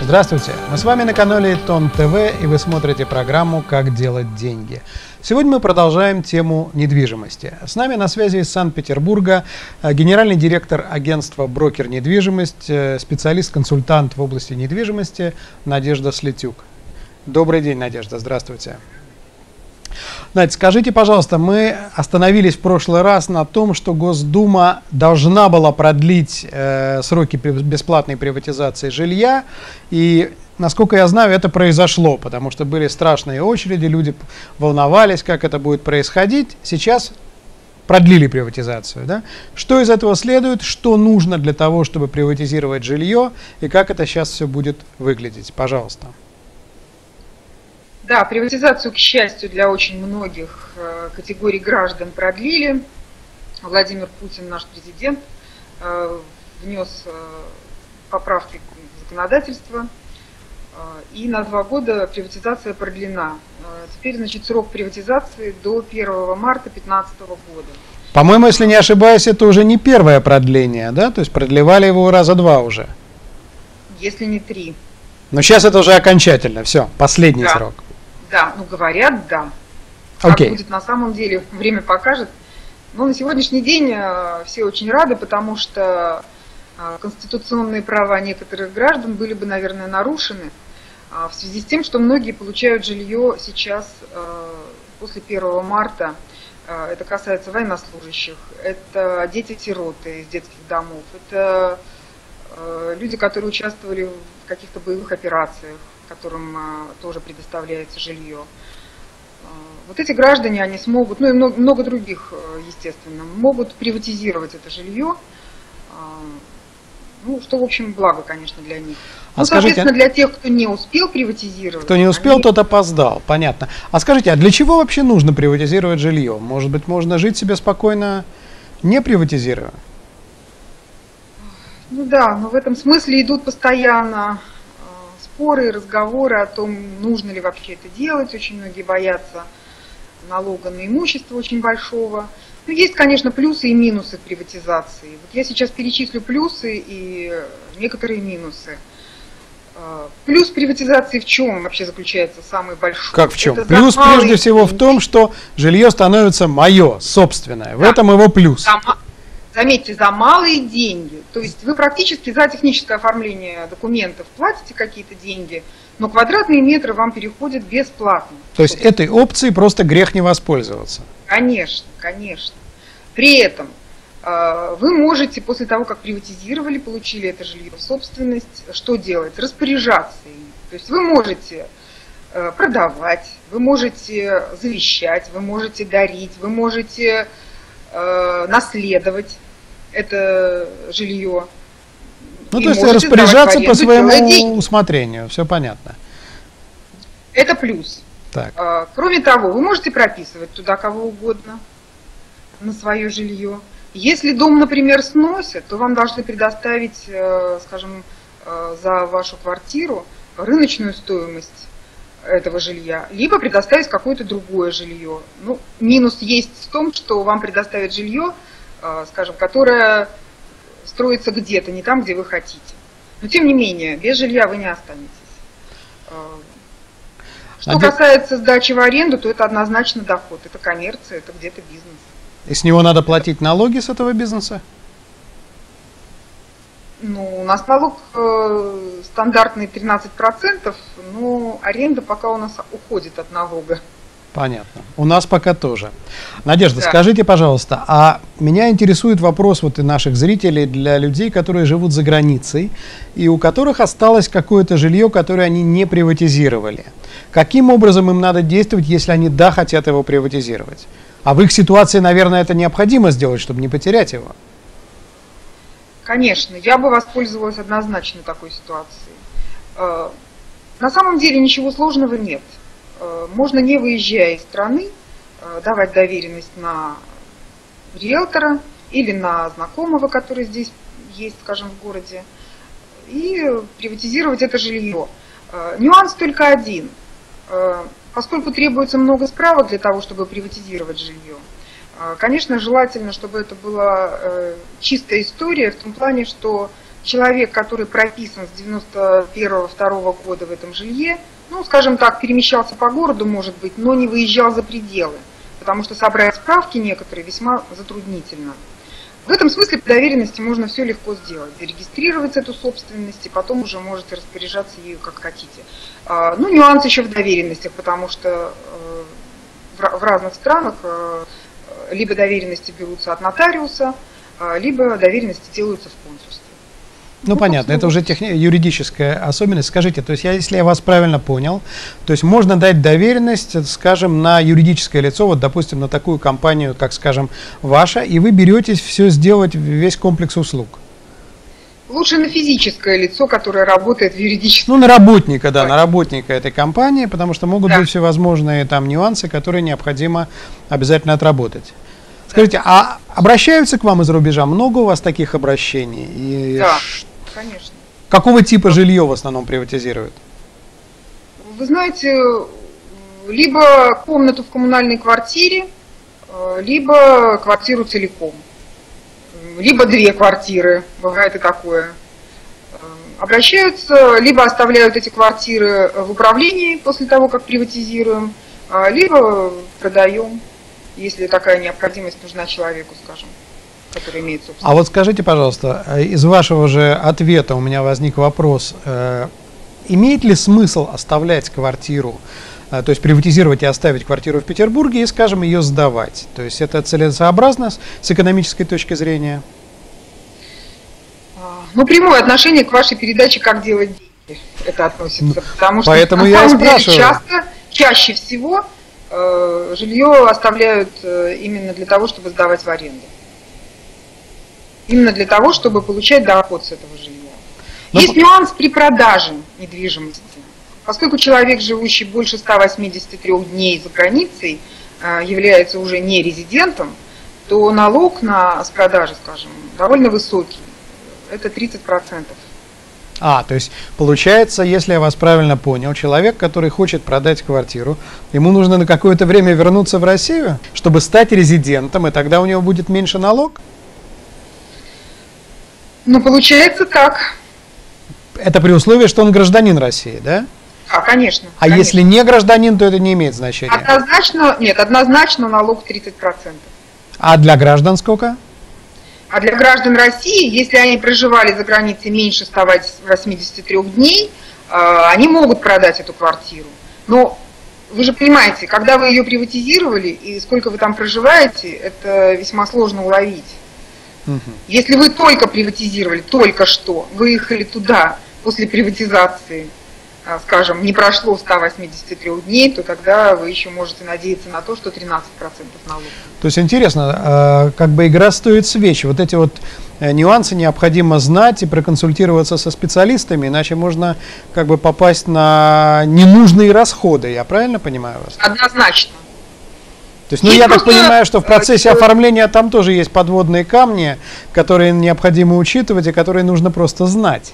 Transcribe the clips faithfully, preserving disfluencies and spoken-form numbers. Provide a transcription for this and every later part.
Здравствуйте! Мы с вами на канале Тон ТВ, и вы смотрите программу «Как делать деньги». Сегодня мы продолжаем тему недвижимости. С нами на связи из Санкт-Петербурга генеральный директор агентства «Брокер Недвижимость», специалист-консультант в области недвижимости Надежда Слетюк. Добрый день, Надежда, здравствуйте. Надь, скажите, пожалуйста, мы остановились в прошлый раз на том, что Госдума должна была продлить э, сроки бесплатной приватизации жилья, и, насколько я знаю, это произошло, потому что были страшные очереди, люди волновались, как это будет происходить. Сейчас продлили приватизацию, да? Что из этого следует, что нужно для того, чтобы приватизировать жилье, и как это сейчас все будет выглядеть? Пожалуйста. Да, приватизацию, к счастью, для очень многих э, категорий граждан продлили. Владимир Путин, наш президент, э, внес э, поправки в законодательство, э, и на два года приватизация продлена. Э, теперь, значит, срок приватизации до первого марта две тысячи пятнадцатого года. По-моему, если не ошибаюсь, это уже не первое продление, да? То есть продлевали его раза два уже. Если не три. Но сейчас это уже окончательно, все, последний да. срок. Да, ну говорят, да. Как okay. будет на самом деле, время покажет. Но на сегодняшний день э, все очень рады, потому что э, конституционные права некоторых граждан были бы, наверное, нарушены э, в связи с тем, что многие получают жилье сейчас э, после первого марта. Э, это касается военнослужащих, это дети-сироты из детских домов, это э, люди, которые участвовали в каких-то боевых операциях, которым а, тоже предоставляется жилье. А, вот эти граждане, они смогут, ну и много, много других, естественно, могут приватизировать это жилье, а, ну, что, в общем, благо, конечно, для них. А ну, скажите, соответственно, для тех, кто не успел приватизировать. Кто не успел, они... тот опоздал, понятно. А скажите, а для чего вообще нужно приватизировать жилье? Может быть, можно жить себе спокойно, не приватизируя? Ну да, но в этом смысле идут постоянно споры, разговоры о том, нужно ли вообще это делать. Очень многие боятся налога на имущество очень большого. Но есть, конечно, плюсы и минусы приватизации. Вот я сейчас перечислю плюсы и некоторые минусы. Плюс приватизации в чем вообще заключается самый большой? Как в чем? Это плюс прежде всего деньги. В том, что жилье становится мое, собственное. В да. этом его плюс. За, заметьте, за малые деньги. То есть вы практически за техническое оформление документов платите какие-то деньги, но квадратные метры вам переходят бесплатно. То есть этой опцией просто грех не воспользоваться. Конечно, конечно. При этом вы можете после того, как приватизировали, получили это жилье в собственность, что делать? Распоряжаться им. То есть вы можете продавать, вы можете завещать, вы можете дарить, вы можете наследовать это жилье. Ну, то есть распоряжаться по своему усмотрению, все понятно. Это плюс. Так. Кроме того, вы можете прописывать туда кого угодно на свое жилье. Если дом, например, сносят, то вам должны предоставить, скажем, за вашу квартиру рыночную стоимость этого жилья, либо предоставить какое-то другое жилье. Ну, минус есть в том, что вам предоставят жилье, скажем, которое строится где-то, не там, где вы хотите. Но, тем не менее, без жилья вы не останетесь. Что а касается сдачи в аренду, то это однозначно доход, это коммерция, это где-то бизнес. И с него надо платить налоги с этого бизнеса? Ну, у нас налог э, стандартный тринадцать процентов, но аренда пока у нас уходит от налога. Понятно. У нас пока тоже. Надежда, да. Скажите, пожалуйста, а меня интересует вопрос вот и наших зрителей для людей, которые живут за границей и у которых осталось какое-то жилье, которое они не приватизировали. Каким образом им надо действовать, если они, да, хотят его приватизировать? А в их ситуации, наверное, это необходимо сделать, чтобы не потерять его. Конечно, я бы воспользовалась однозначно такой ситуацией. На самом деле ничего сложного нет. Можно, не выезжая из страны, давать доверенность на риэлтора или на знакомого, который здесь есть, скажем, в городе, и приватизировать это жилье. Нюанс только один. Поскольку требуется много справок для того, чтобы приватизировать жилье, конечно, желательно, чтобы это была чистая история, в том плане, что человек, который прописан с девяносто первого — второго года в этом жилье, ну, скажем так, перемещался по городу, может быть, но не выезжал за пределы, потому что собрать справки некоторые весьма затруднительно. В этом смысле по доверенности можно все легко сделать, зарегистрировать эту собственность, и потом уже можете распоряжаться ею как хотите. Ну, нюанс еще в доверенностях, потому что в разных странах либо доверенности берутся от нотариуса, либо доверенности делаются в консульстве. Ну, ну понятно, это уже техни- юридическая особенность. Скажите, то есть, я, если я вас правильно понял, то есть можно дать доверенность, скажем, на юридическое лицо, вот, допустим, на такую компанию, как, скажем, ваша, и вы беретесь все сделать, весь комплекс услуг? Лучше на физическое лицо, которое работает в юридическом... Ну, на работника, да, на работника этой компании, потому что могут да. быть всевозможные там нюансы, которые необходимо обязательно отработать. Скажите, а обращаются к вам из-за рубежа? Много у вас таких обращений? И да, конечно. Какого типа жилье в основном приватизируют? Вы знаете, либо комнату в коммунальной квартире, либо квартиру целиком. Либо две квартиры, бывает и такое. Обращаются, либо оставляют эти квартиры в управлении после того, как приватизируем, либо продаем, если такая необходимость нужна человеку, скажем, который имеет собственность. А вот скажите, пожалуйста, из вашего же ответа у меня возник вопрос. Э, имеет ли смысл оставлять квартиру, э, то есть приватизировать и оставить квартиру в Петербурге и, скажем, ее сдавать? То есть это целесообразно с, с экономической точки зрения? Ну, прямое отношение к вашей передаче «Как делать деньги» это относится. Ну, потому что поэтому на я самом и деле спрашиваю. часто, чаще всего э, жилье оставляют э, именно для того, чтобы сдавать в аренду. Именно для того, чтобы получать доход с этого жилья. Но... Есть нюанс при продаже недвижимости. Поскольку человек, живущий больше ста восьмидесяти трёх дней за границей, э, является уже не резидентом, то налог на, с продажи, скажем, довольно высокий. Это тридцать процентов. А, то есть получается, если я вас правильно понял, человек, который хочет продать квартиру, ему нужно на какое-то время вернуться в Россию, чтобы стать резидентом, и тогда у него будет меньше налог? Ну, получается так. Это при условии, что он гражданин России, да? А, конечно. А конечно. если не гражданин, то это не имеет значения? Однозначно, нет, однозначно налог тридцать процентов. А для граждан сколько? А для граждан России, если они проживали за границей меньше ста восьмидесяти трёх дней, они могут продать эту квартиру. Но вы же понимаете, когда вы ее приватизировали и сколько вы там проживаете, это весьма сложно уловить. Угу. Если вы только приватизировали, только что выехали туда после приватизации, скажем, не прошло ста восьмидесяти трёх дней, то тогда вы еще можете надеяться на то, что тринадцать процентов налога. То есть интересно, как бы игра стоит свеч. Вот эти вот нюансы необходимо знать и проконсультироваться со специалистами, иначе можно как бы попасть на ненужные расходы. Я правильно понимаю вас? Однозначно. То есть, ну, я так понимаю, что в процессе оформления там тоже есть подводные камни, которые необходимо учитывать и которые нужно просто знать.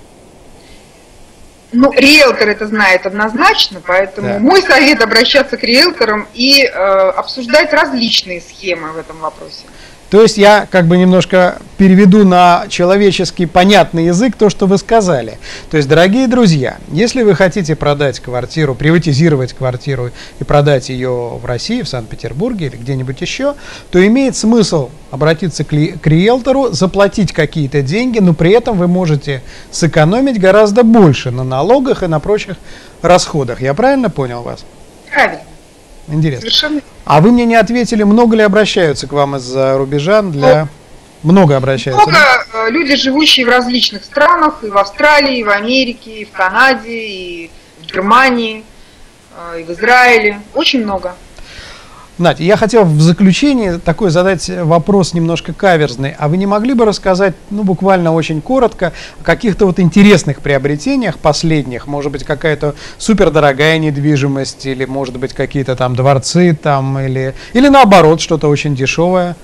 Ну, риэлтор это знает однозначно, поэтому да. Мой совет обращаться к риэлторам и э, обсуждать различные схемы в этом вопросе. То есть я как бы немножко переведу на человеческий понятный язык то, что вы сказали. То есть, дорогие друзья, если вы хотите продать квартиру, приватизировать квартиру и продать ее в России, в Санкт-Петербурге или где-нибудь еще, то имеет смысл обратиться к, к риэлтору, заплатить какие-то деньги, но при этом вы можете сэкономить гораздо больше на налогах и на прочих расходах. Я правильно понял вас? Правильно. Интересно. Совершенно. А вы мне не ответили, много ли обращаются к вам из-за рубежа? Для... Ну, много обращаются? Много. Да? Люди, живущие в различных странах, и в Австралии, и в Америке, и в Канаде, и в Германии, и в Израиле. Очень много. Надя, я хотел в заключение такой задать вопрос немножко каверзный. А вы не могли бы рассказать, ну, буквально очень коротко, о каких-то вот интересных приобретениях последних? Может быть, какая-то супердорогая недвижимость, или, может быть, какие-то там дворцы, там, или, или наоборот, что-то очень дешевое?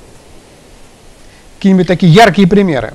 Какие-нибудь такие яркие примеры?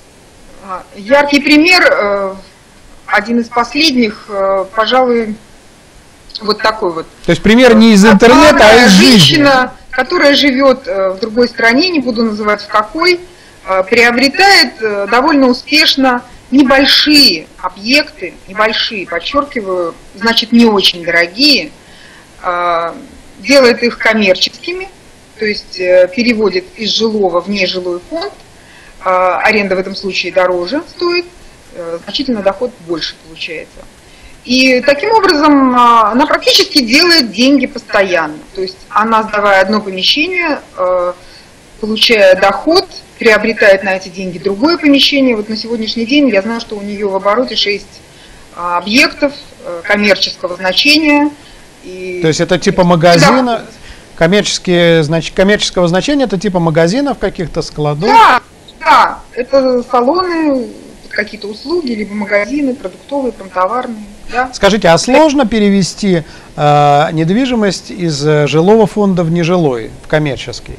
Яркий пример, один из последних, пожалуй, вот такой вот. То есть пример не из интернета, а из жизни. Женщина, которая живет в другой стране, не буду называть в какой, приобретает довольно успешно небольшие объекты, небольшие, подчеркиваю, значит, не очень дорогие, делает их коммерческими, то есть переводит из жилого в нежилой фонд, аренда в этом случае дороже стоит, значительно доход больше получается. И таким образом она практически делает деньги постоянно, то есть она, сдавая одно помещение, получая доход, приобретает на эти деньги другое помещение. Вот на сегодняшний день я знаю, что у нее в обороте шесть объектов коммерческого значения. И то есть это типа магазина, коммерческие, знач, коммерческого значения, это типа магазинов каких-то, складов? Да, да, это салоны, какие-то услуги, либо магазины, продуктовые, промтоварные. Да. Скажите, а сложно перевести э, недвижимость из жилого фонда в нежилой, в коммерческий?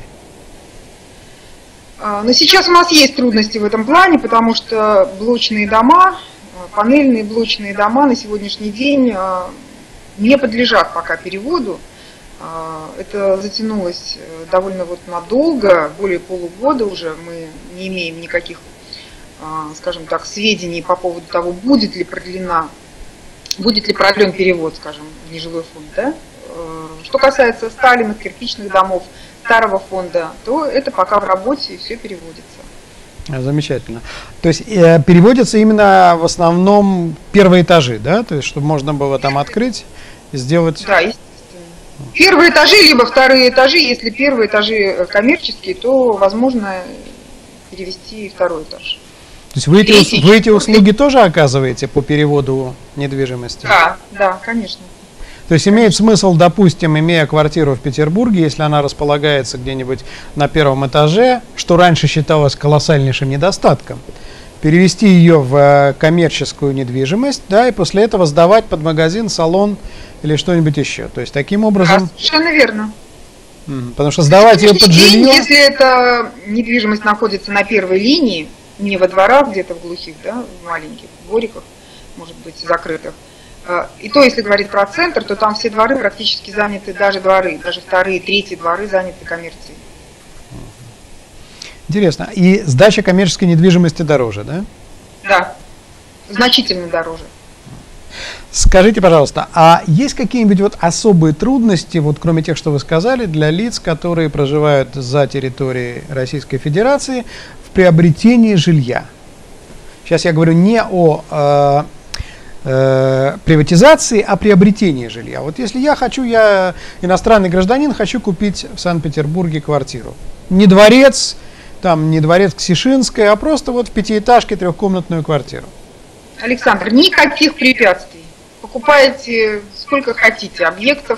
Но сейчас у нас есть трудности в этом плане, потому что блочные дома, панельные блочные дома на сегодняшний день не подлежат пока переводу. Это затянулось довольно вот надолго, более полугода уже мы не имеем никаких, скажем так, сведений по поводу того, будет ли продлена, будет ли продлен перевод, скажем, в нежилой фонд. Да? Что касается сталинных, кирпичных домов, старого фонда, то это пока в работе и все переводится. Замечательно. То есть э, переводятся именно в основном первые этажи, да? То есть чтобы можно было там открыть и сделать... Да, естественно. Первые этажи, либо вторые этажи. Если первые этажи коммерческие, то возможно перевести и второй этаж. То есть вы эти, вы эти услуги тоже оказываете по переводу недвижимости? Да, да, конечно. То есть имеет смысл, допустим, имея квартиру в Петербурге, если она располагается где-нибудь на первом этаже, что раньше считалось колоссальнейшим недостатком, перевести ее в коммерческую недвижимость, да, и после этого сдавать под магазин, салон или что-нибудь еще. То есть таким образом... Да, совершенно верно. Потому что сдавать ее под жилье... Если эта недвижимость находится на первой линии, не во дворах, где-то в глухих, да, в маленьких двориках, может быть, закрытых, и то, если говорить про центр, то там все дворы практически заняты, даже дворы, даже вторые, третьи дворы заняты коммерцией. Интересно. И сдача коммерческой недвижимости дороже, да? Да, значительно дороже. Скажите, пожалуйста, а есть какие-нибудь вот особые трудности, вот кроме тех, что вы сказали, для лиц, которые проживают за территорией Российской Федерации в приобретении жилья? Сейчас я говорю не о... Э, приватизации, а приобретении жилья. Вот если я хочу, я иностранный гражданин, хочу купить в Санкт-Петербурге квартиру. Не дворец, там не дворец Ксишинская, а просто вот в пятиэтажке трехкомнатную квартиру. Александр, никаких препятствий. Покупаете сколько хотите объектов.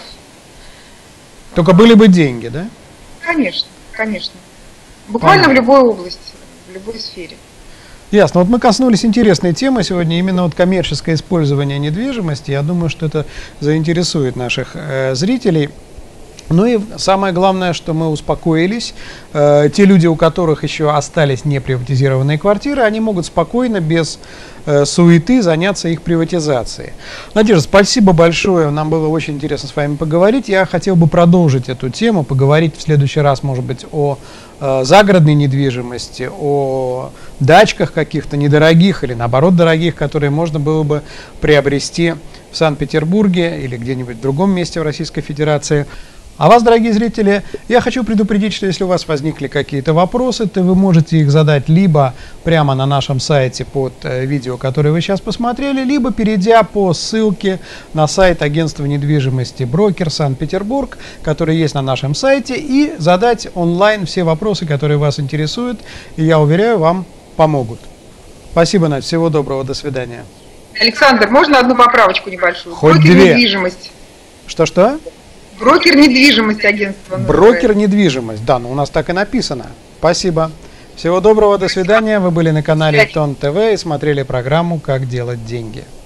Только были бы деньги, да? Конечно, конечно. Буквально Понятно. В любой области, в любой сфере. Ясно. Вот мы коснулись интересной темы сегодня, именно вот коммерческое использование недвижимости. Я думаю, что это заинтересует наших э, зрителей. Ну и самое главное, что мы успокоились. Э, те люди, у которых еще остались неприватизированные квартиры, они могут спокойно, без э, суеты, заняться их приватизацией. Надежда, спасибо большое. Нам было очень интересно с вами поговорить. Я хотел бы продолжить эту тему, поговорить в следующий раз, может быть, о э, загородной недвижимости, о дачках каких-то недорогих или, наоборот, дорогих, которые можно было бы приобрести в Санкт-Петербурге или где-нибудь в другом месте в Российской Федерации. А вас, дорогие зрители, я хочу предупредить, что если у вас возникли какие-то вопросы, то вы можете их задать либо прямо на нашем сайте под видео, которое вы сейчас посмотрели, либо перейдя по ссылке на сайт агентства недвижимости «Брокер Санкт-Петербург», который есть на нашем сайте, и задать онлайн все вопросы, которые вас интересуют, и я уверяю, вам помогут. Спасибо, Надь, всего доброго, до свидания. Александр, можно одну поправочку небольшую? Хоть Брокер две. Недвижимость. Что-что? Брокер недвижимость агентства. Брокер недвижимость, да, ну у нас так и написано. Спасибо. Всего доброго, до свидания. Вы были на канале Тон ТВ и смотрели программу «Как делать деньги».